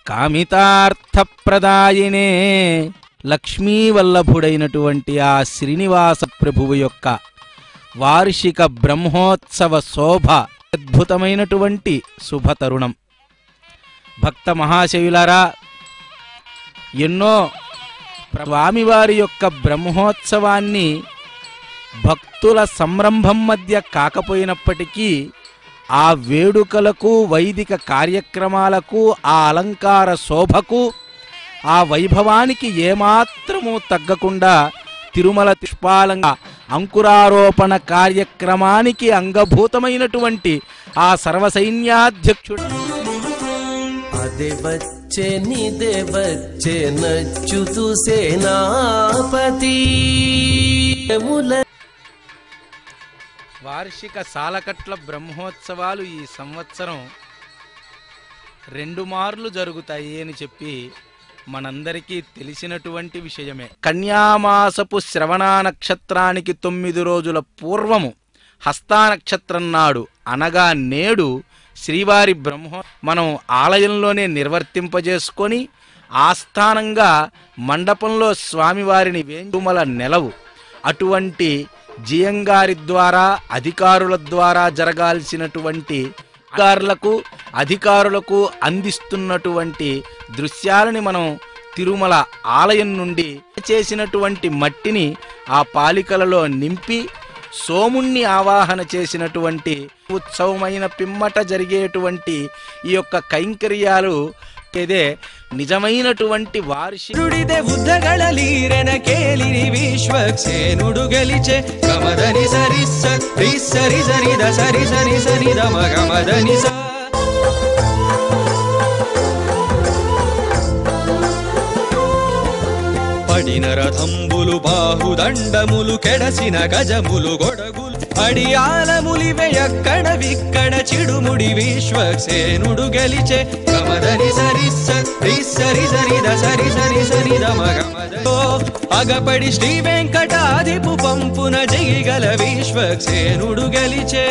కామితార్థప్రదాయినే లక్ష్మీవల్లభుడైనటువంటి ఆ శ్రీనివాస ప్రభువు యొక్క వార్షిక బ్రహ్మోత్సవ శోభ అద్భుతమైనటువంటి శుభతరుణం. భక్త మహాశయులారా, ఎన్నో స్వామివారి యొక్క బ్రహ్మోత్సవాన్ని భక్తుల సంరంభం మధ్య కాకపోయినప్పటికీ ఆ వేడుకలకు, వైదిక కార్యక్రమాలకు, ఆ అలంకార శోభకు, ఆ వైభవానికి ఏమాత్రము తగ్గకుండా తిరుమల పుష్పాలంగా అంకురారోపణ కార్యక్రమానికి అంగభూతమైనటువంటి ఆ సర్వసైన్యాధ్యక్షుడు వచ్చే నచ్చుతు సేనాపతి. వార్షిక సాలకట్ల బ్రహ్మోత్సవాలు ఈ సంవత్సరం 2 మార్లు జరుగుతాయి అని చెప్పి మనందరికీ తెలిసినటువంటి విషయమే. కన్యామాసపు శ్రవణ నక్షత్రానికి 9 రోజుల పూర్వము హస్తానక్షత్రం నాడు అనగా నేడు శ్రీవారి మనం ఆలయంలోనే నిర్వర్తింపజేసుకొని ఆస్థానంగా మండపంలో స్వామివారిని వేంగుమల నెలవు. అటువంటి జియంగారి ద్వారా, అధికారుల ద్వారా జరగాల్సినటువంటి అధికారులకు అందిస్తున్నటువంటి దృశ్యాలని మనం తిరుమల ఆలయం నుండి చేసినటువంటి మట్టిని ఆ పాలికలలో నింపి సోముణ్ణి ఆవాహన చేసినటువంటి ఉత్సవమైన పిమ్మట జరిగేటువంటి ఈ యొక్క కైంకర్యాలు ఇదే నిజమైనటువంటి వార్షికుడిదే ఉద్దగళలీరెన కేలిని విశ్వక్సేనుడు గెలిచే గమదని సరిస్స రిస్సరి సరిద సరి సరి సరిద మగమదని స పడిన రథంబులు బాహుదండములు కెడసిన గజములు గొడగులు అడియాలములివెయక్కడ విక్కడ చిడుముడి విశ్వక్సేనుడు గెలిచే గమదని సరిస్స రిస్సరి సరిద సరి సరి సరిద మగమదో అగపడి శ్రీ వెంకటాదిపు పంపున జగిగల విశ్వక్సేనుడు గెలిచే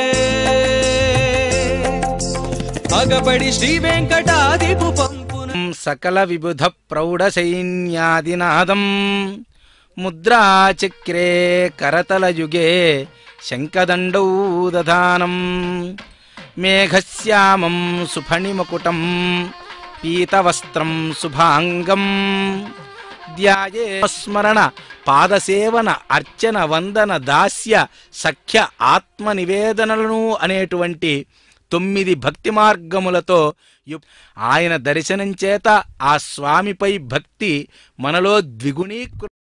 అగపడి శ్రీ వెంకటాదిపు పంపున సకల విబుధ ప్రౌఢ సైన్యాదినాదం ముద్రాచక్రే కరతల యుగే శంఖదండౌ దధానం మేఘశ్యామం సుఫణిమకుటం పీతవస్త్రం శుభాంగం ధ్యాయే స్మరణ పాదసేవన అర్చన వందన దాస్య సఖ్య ఆత్మనివేదనలను అనేటువంటి 9 భక్తి మార్గములతో ఆయన దర్శనం చేత ఆ స్వామిపై భక్తి మనలో ద్విగుణీకృత